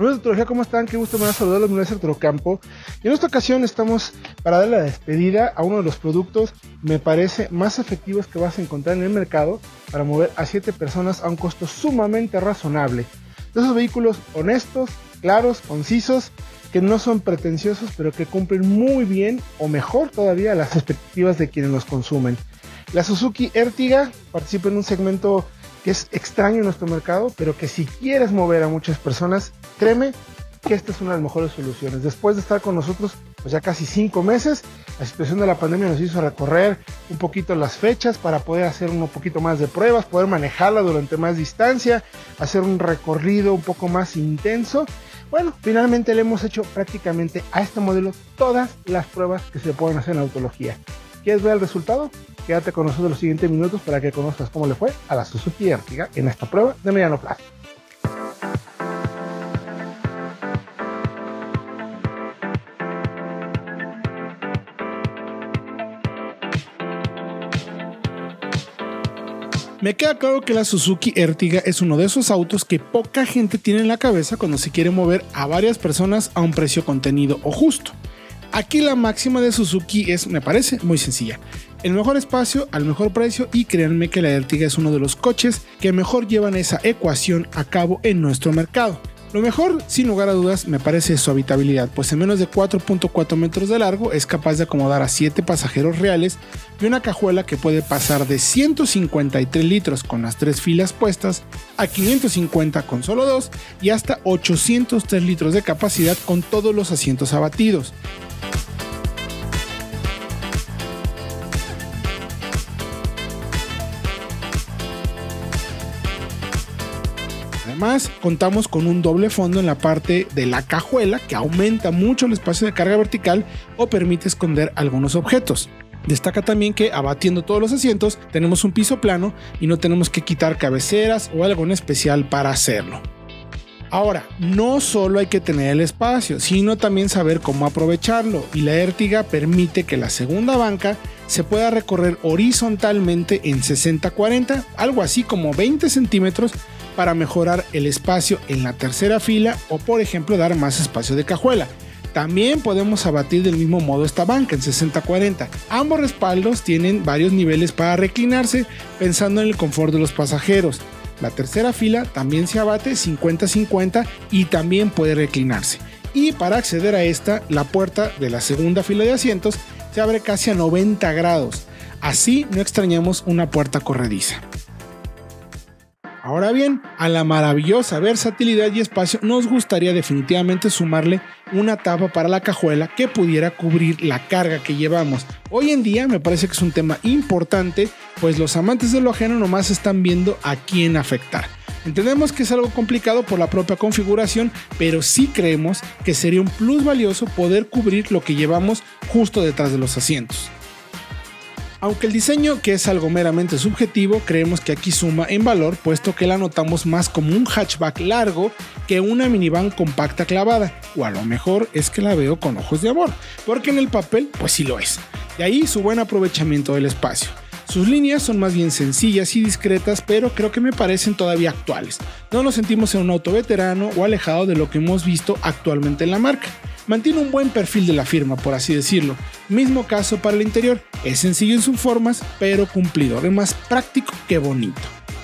Amigos de Autología, ¿cómo están? Qué gusto me da saludarlos, mi nombre es Arturo Campo. Y en esta ocasión estamos para darle la despedida a uno de los productos, me parece, más efectivos que vas a encontrar en el mercado para mover a 7 personas a un costo sumamente razonable. De esos vehículos honestos, claros, concisos, que no son pretenciosos, pero que cumplen muy bien o mejor todavía las expectativas de quienes los consumen. La Suzuki Ertiga participa en un segmento que es extraño en nuestro mercado, pero que si quieres mover a muchas personas, créeme que esta es una de las mejores soluciones. Después de estar con nosotros pues ya casi 5 meses, la situación de la pandemia nos hizo recorrer un poquito las fechas para poder hacer un poquito más de pruebas, poder manejarla durante más distancia, hacer un recorrido un poco más intenso. Bueno, finalmente le hemos hecho prácticamente a este modelo todas las pruebas que se pueden hacer en Autología. ¿Quieres ver el resultado? Quédate con nosotros los siguientes minutos para que conozcas cómo le fue a la Suzuki Ertiga en esta prueba de mediano plazo. Me queda claro que la Suzuki Ertiga es uno de esos autos que poca gente tiene en la cabeza cuando se quiere mover a varias personas a un precio contenido o justo. Aquí la máxima de Suzuki es, me parece, muy sencilla. El mejor espacio al mejor precio, y créanme que la Ertiga es uno de los coches que mejor llevan esa ecuación a cabo en nuestro mercado. Lo mejor, sin lugar a dudas, me parece su habitabilidad, pues en menos de 4.4 metros de largo es capaz de acomodar a 7 pasajeros reales y una cajuela que puede pasar de 153 litros con las 3 filas puestas a 550 con solo 2 y hasta 803 litros de capacidad con todos los asientos abatidos. Además, contamos con un doble fondo en la parte de la cajuela que aumenta mucho el espacio de carga vertical o permite esconder algunos objetos. Destaca también que abatiendo todos los asientos tenemos un piso plano y no tenemos que quitar cabeceras o algo en especial para hacerlo. Ahora, no solo hay que tener el espacio, sino también saber cómo aprovecharlo, y la Ertiga permite que la segunda banca se pueda recorrer horizontalmente en 60-40, algo así como 20 centímetros, para mejorar el espacio en la tercera fila o, por ejemplo, dar más espacio de cajuela. También podemos abatir del mismo modo esta banca en 60-40. Ambos respaldos tienen varios niveles para reclinarse, pensando en el confort de los pasajeros. La tercera fila también se abate 50-50 y también puede reclinarse. Y para acceder a esta, la puerta de la segunda fila de asientos se abre casi a 90 grados. Así no extrañamos una puerta corrediza. Ahora bien, a la maravillosa versatilidad y espacio nos gustaría definitivamente sumarle una tapa para la cajuela que pudiera cubrir la carga que llevamos. Hoy en día me parece que es un tema importante, pues los amantes de lo ajeno nomás están viendo a quién afectar. Entendemos que es algo complicado por la propia configuración, pero sí creemos que sería un plus valioso poder cubrir lo que llevamos justo detrás de los asientos. Aunque el diseño, que es algo meramente subjetivo, creemos que aquí suma en valor, puesto que la notamos más como un hatchback largo que una minivan compacta clavada, o a lo mejor es que la veo con ojos de amor, porque en el papel pues sí lo es. De ahí su buen aprovechamiento del espacio. Sus líneas son más bien sencillas y discretas, pero creo que me parecen todavía actuales. No nos sentimos en un auto veterano o alejado de lo que hemos visto actualmente en la marca. Mantiene un buen perfil de la firma, por así decirlo. Mismo caso para el interior. Es sencillo en sus formas, pero cumplidor. Es más práctico que bonito.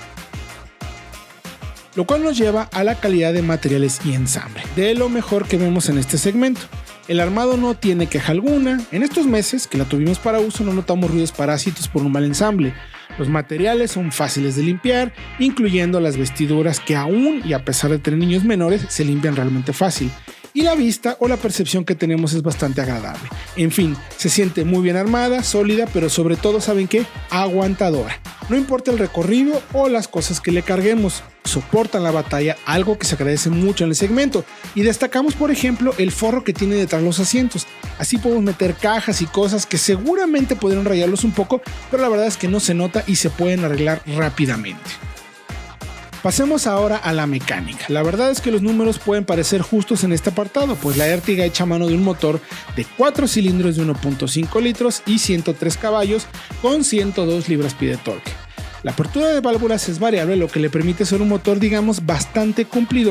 Lo cual nos lleva a la calidad de materiales y ensamble, de lo mejor que vemos en este segmento. El armado no tiene queja alguna. En estos meses que la tuvimos para uso no notamos ruidos parásitos por un mal ensamble. Los materiales son fáciles de limpiar, incluyendo las vestiduras que aún y a pesar de tener niños menores se limpian realmente fácil. Y la vista o la percepción que tenemos es bastante agradable. En fin, se siente muy bien armada, sólida, pero sobre todo, ¿saben qué? Aguantadora. No importa el recorrido o las cosas que le carguemos, soportan la batalla, algo que se agradece mucho en el segmento. Y destacamos, por ejemplo, el forro que tiene detrás los asientos. Así podemos meter cajas y cosas que seguramente podrían rayarlos un poco, pero la verdad es que no se nota y se pueden arreglar rápidamente. Pasemos ahora a la mecánica. La verdad es que los números pueden parecer justos en este apartado, pues la Ertiga echa mano de un motor de 4 cilindros de 1.5 litros y 103 caballos con 102 libras-pie de torque. La apertura de válvulas es variable, lo que le permite ser un motor, digamos, bastante cumplidor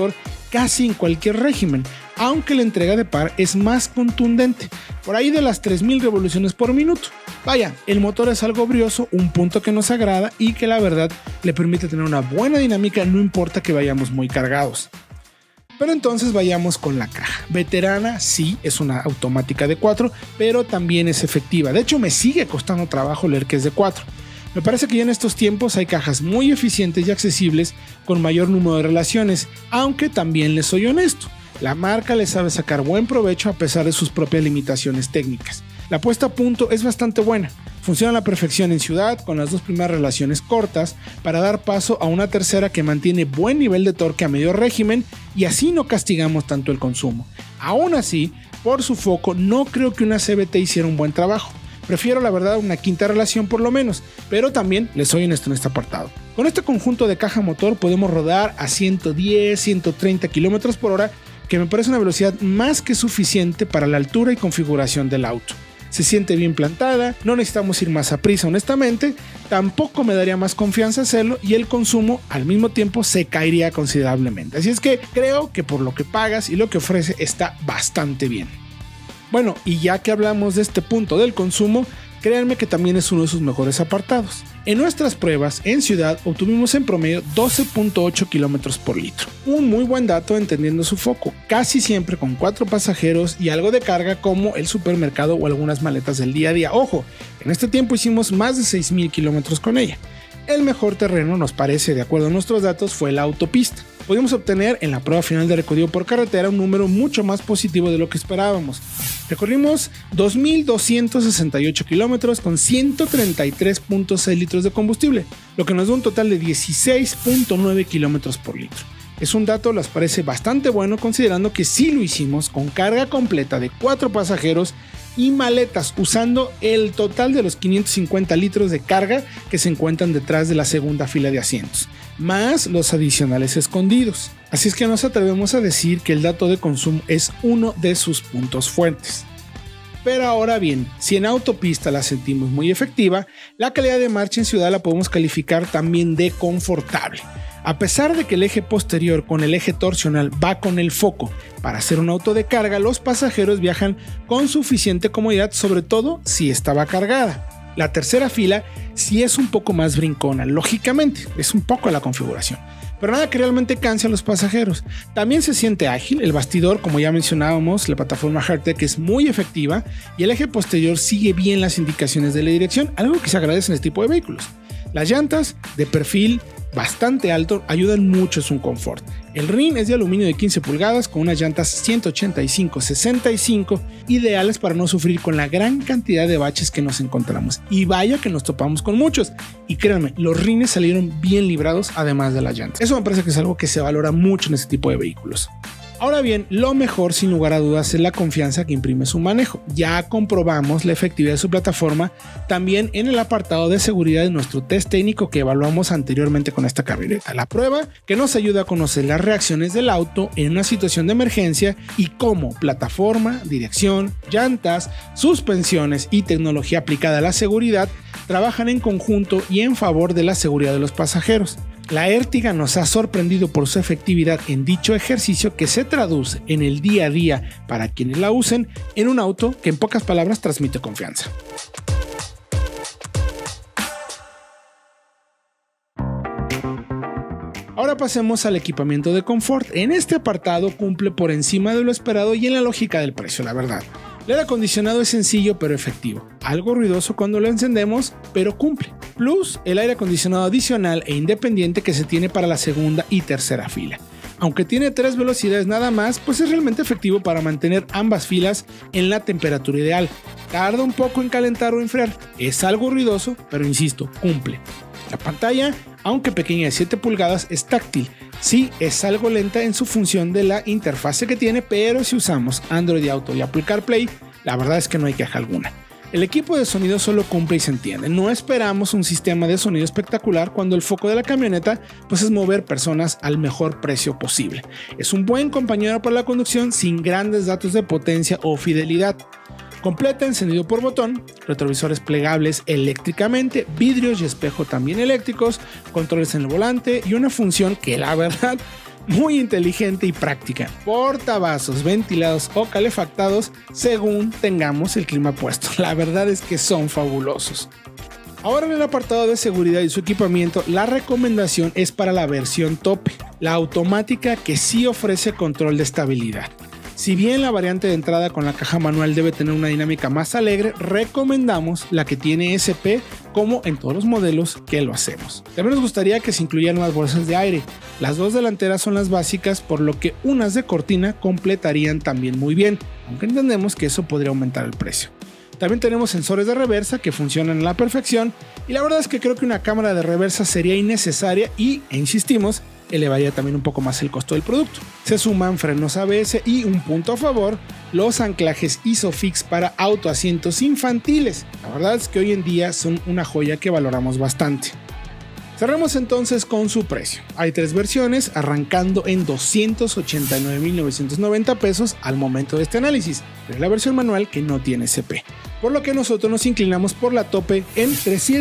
casi en cualquier régimen, aunque la entrega de par es más contundente, por ahí de las 3000 revoluciones por minuto. Vaya, el motor es algo brioso, un punto que nos agrada y que la verdad le permite tener una buena dinámica, no importa que vayamos muy cargados. Pero entonces vayamos con la caja. Veterana, sí, es una automática de 4, pero también es efectiva. De hecho, me sigue costando trabajo leer que es de 4. Me parece que ya en estos tiempos hay cajas muy eficientes y accesibles con mayor número de relaciones, aunque también les soy honesto, la marca le sabe sacar buen provecho a pesar de sus propias limitaciones técnicas. La puesta a punto es bastante buena, funciona a la perfección en ciudad con las dos primeras relaciones cortas para dar paso a una tercera que mantiene buen nivel de torque a medio régimen y así no castigamos tanto el consumo. Aún así, por su foco no creo que una CVT hiciera un buen trabajo. Prefiero la verdad una quinta relación por lo menos, pero también les soy honesto en este apartado. Con este conjunto de caja motor podemos rodar a 110-130 km por hora, que me parece una velocidad más que suficiente para la altura y configuración del auto. Se siente bien plantada, no necesitamos ir más a prisa honestamente, tampoco me daría más confianza hacerlo y el consumo al mismo tiempo se caería considerablemente. Así es que creo que por lo que pagas y lo que ofrece está bastante bien. Bueno, y ya que hablamos de este punto del consumo, créanme que también es uno de sus mejores apartados. En nuestras pruebas en ciudad obtuvimos en promedio 12.8 km por litro. Un muy buen dato entendiendo su foco, casi siempre con 4 pasajeros y algo de carga como el supermercado o algunas maletas del día a día. Ojo, en este tiempo hicimos más de 6.000 km con ella. El mejor terreno, nos parece, de acuerdo a nuestros datos, fue la autopista. Pudimos obtener en la prueba final de recorrido por carretera un número mucho más positivo de lo que esperábamos. Recorrimos 2.268 kilómetros con 133.6 litros de combustible, lo que nos da un total de 16.9 kilómetros por litro. Es un dato, les parece bastante bueno considerando que sí lo hicimos con carga completa de 4 pasajeros y maletas, usando el total de los 550 litros de carga que se encuentran detrás de la segunda fila de asientos, más los adicionales escondidos. Así es que nos atrevemos a decir que el dato de consumo es uno de sus puntos fuertes. Pero ahora bien, si en autopista la sentimos muy efectiva, la calidad de marcha en ciudad la podemos calificar también de confortable. A pesar de que el eje posterior con el eje torsional va con el foco para hacer un auto de carga, los pasajeros viajan con suficiente comodidad, sobre todo si estaba cargada. La tercera fila sí es un poco más brincona, lógicamente, es un poco la configuración, pero nada que realmente canse a los pasajeros. También se siente ágil, el bastidor, como ya mencionábamos, la plataforma Hardtech es muy efectiva y el eje posterior sigue bien las indicaciones de la dirección, algo que se agradece en este tipo de vehículos. Las llantas de perfil bastante alto ayudan mucho en su confort. El rin es de aluminio de 15 pulgadas con unas llantas 185-65 ideales para no sufrir con la gran cantidad de baches que nos encontramos. Y vaya que nos topamos con muchos. Y créanme, los rines salieron bien librados además de las llantas. Eso me parece que es algo que se valora mucho en este tipo de vehículos. Ahora bien, lo mejor sin lugar a dudas es la confianza que imprime su manejo. Ya comprobamos la efectividad de su plataforma también en el apartado de seguridad de nuestro test técnico que evaluamos anteriormente con esta camioneta. La prueba que nos ayuda a conocer las reacciones del auto en una situación de emergencia y cómo plataforma, dirección, llantas, suspensiones y tecnología aplicada a la seguridad trabajan en conjunto y en favor de la seguridad de los pasajeros. La Ertiga nos ha sorprendido por su efectividad en dicho ejercicio que se traduce en el día a día para quienes la usen en un auto que en pocas palabras transmite confianza. Ahora pasemos al equipamiento de confort. En este apartado cumple por encima de lo esperado y en la lógica del precio, la verdad. El aire acondicionado es sencillo pero efectivo, algo ruidoso cuando lo encendemos, pero cumple. Plus, el aire acondicionado adicional e independiente que se tiene para la segunda y tercera fila. Aunque tiene 3 velocidades nada más, pues es realmente efectivo para mantener ambas filas en la temperatura ideal. Tarda un poco en calentar o enfriar, es algo ruidoso, pero insisto, cumple. La pantalla, aunque pequeña de 7 pulgadas, es táctil. Sí, es algo lenta en su función de la interfase que tiene, pero si usamos Android Auto y Apple CarPlay, la verdad es que no hay queja alguna. El equipo de sonido solo cumple y se entiende. No esperamos un sistema de sonido espectacular cuando el foco de la camioneta pues es mover personas al mejor precio posible. Es un buen compañero para la conducción sin grandes datos de potencia o fidelidad. Completa encendido por botón, retrovisores plegables eléctricamente, vidrios y espejo también eléctricos, controles en el volante y una función que la verdad muy inteligente y práctica. Portavasos ventilados o calefactados según tengamos el clima puesto. La verdad es que son fabulosos. Ahora en el apartado de seguridad y su equipamiento, la recomendación es para la versión tope, la automática que sí ofrece control de estabilidad. Si bien la variante de entrada con la caja manual debe tener una dinámica más alegre, recomendamos la que tiene SP como en todos los modelos que lo hacemos. También nos gustaría que se incluyeran las bolsas de aire. Las dos delanteras son las básicas, por lo que unas de cortina completarían también muy bien, aunque entendemos que eso podría aumentar el precio. También tenemos sensores de reversa que funcionan a la perfección y la verdad es que creo que una cámara de reversa sería innecesaria y, insistimos, elevaría también un poco más el costo del producto. Se suman frenos ABS y, un punto a favor, los anclajes ISOFIX para autoasientos infantiles. La verdad es que hoy en día son una joya que valoramos bastante. Cerramos entonces con su precio. Hay tres versiones, arrancando en 289,990 pesos al momento de este análisis, pero es la versión manual que no tiene SP, por lo que nosotros nos inclinamos por la tope en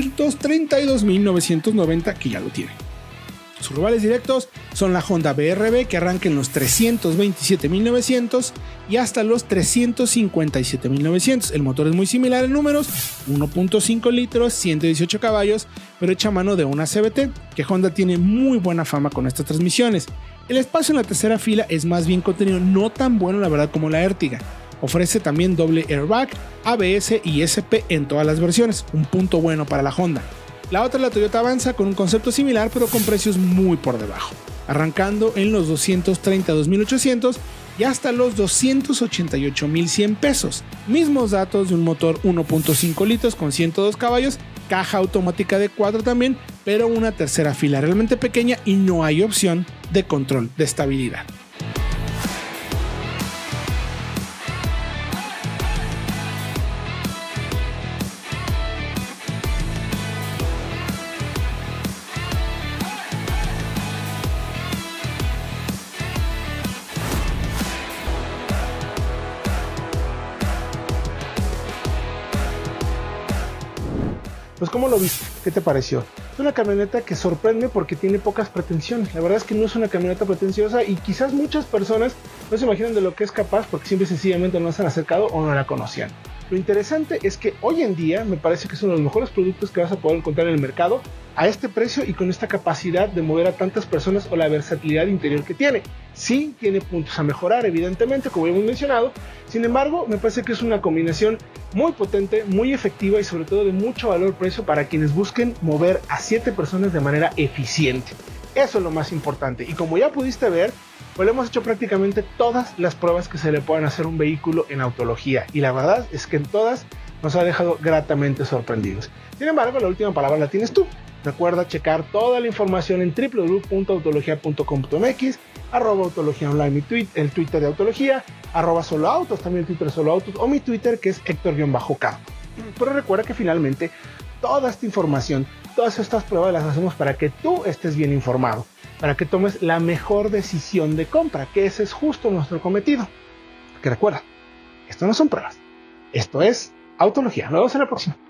332,990 que ya lo tiene. Sus rivales directos son la Honda BRB, que arranca en los 327,900 y hasta los 357,900. El motor es muy similar en números, 1.5 litros, 118 caballos, pero hecha a mano de una CVT, que Honda tiene muy buena fama con estas transmisiones. El espacio en la tercera fila es más bien contenido, no tan bueno la verdad como la Ertiga. Ofrece también doble airbag, ABS y SP en todas las versiones, un punto bueno para la Honda. La otra es la Toyota Avanza, con un concepto similar pero con precios muy por debajo, arrancando en los 232,800 y hasta los 288,100 pesos. Mismos datos de un motor 1.5 litros con 102 caballos, caja automática de 4 también, pero una tercera fila realmente pequeña y no hay opción de control de estabilidad. Pues ¿cómo lo viste? ¿Qué te pareció? Es una camioneta que sorprende porque tiene pocas pretensiones. La verdad es que no es una camioneta pretenciosa y quizás muchas personas no se imaginan de lo que es capaz porque simple y sencillamente no se han acercado o no la conocían. Lo interesante es que hoy en día me parece que es uno de los mejores productos que vas a poder encontrar en el mercado a este precio y con esta capacidad de mover a tantas personas o la versatilidad interior que tiene. Sí, tiene puntos a mejorar, evidentemente, como hemos mencionado. Sin embargo, me parece que es una combinación muy potente, muy efectiva y sobre todo de mucho valor-precio para quienes busquen mover a 7 personas de manera eficiente. Eso es lo más importante. Y como ya pudiste ver, pues le hemos hecho prácticamente todas las pruebas que se le puedan hacer a un vehículo en Autología. Y la verdad es que en todas nos ha dejado gratamente sorprendidos. Sin embargo, la última palabra la tienes tú. Recuerda checar toda la información en www.autologia.com.mx, @autologia online, el Twitter de Autología, @soloautos, también el Twitter de Soloautos, o mi Twitter que es Héctor-K. Pero recuerda que finalmente toda esta información, todas estas pruebas las hacemos para que tú estés bien informado, para que tomes la mejor decisión de compra, que ese es justo nuestro cometido. Que recuerda, esto no son pruebas, esto es Autología. Nos vemos en la próxima.